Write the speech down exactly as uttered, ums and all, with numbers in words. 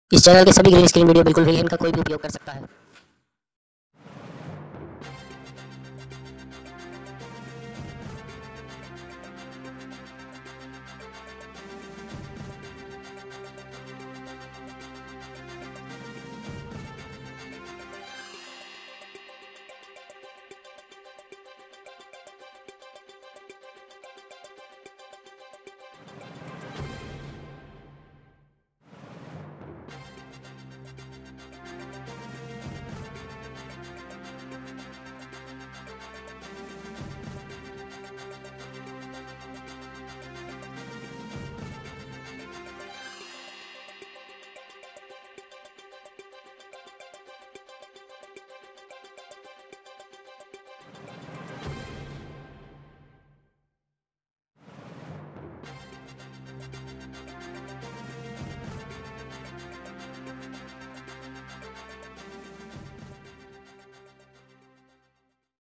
इस चैनल के सभी ग्रीन स्क्रीन वीडियो बिल्कुल फ्री है, इनका कोई भी उपयोग कर सकता है।